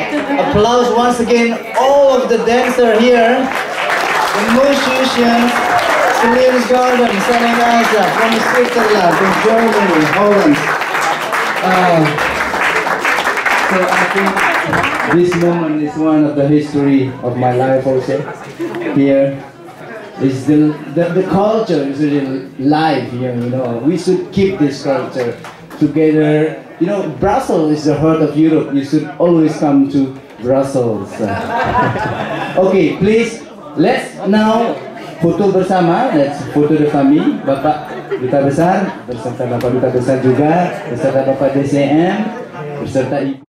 Applause once again all of the dancers here, the musicians, Celine's Garden, Saning Asa from Switzerland, from Germany, Holland. So I think this moment is one of the history of my life also. Here is the culture is really live here, you know. We should keep this culture together. You know, Brussels is the heart of Europe. You should always come to Brussels. Okay, please, let's now foto bersama. Let's foto the family. Bapak Duta Besar beserta Bapak Duta Besar juga, beserta Bapak DCM, beserta Ibu.